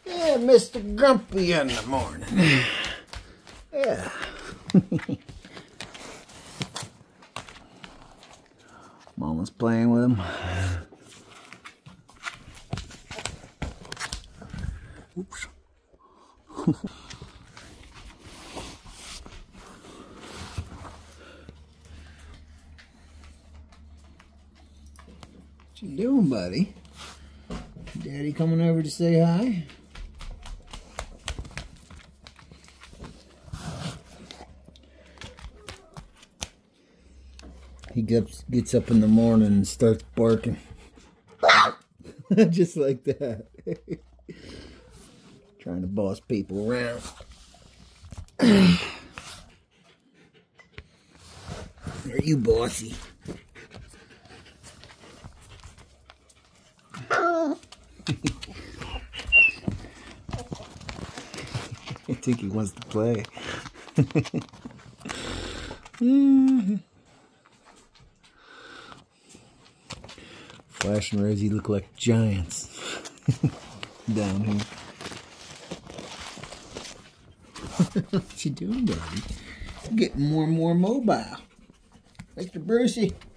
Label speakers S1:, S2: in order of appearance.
S1: Yeah, Mr. Grumpy in the morning. Yeah. Mama's playing with him. Oops. What you doing, buddy? Daddy coming over to say hi? He gets up in the morning and starts barking. Just like that. Trying to boss people around. Are you bossy? I think he wants to play. Flash and Rosie look like giants down here. What you doing, buddy? You're getting more and more mobile. Mr. Brucey.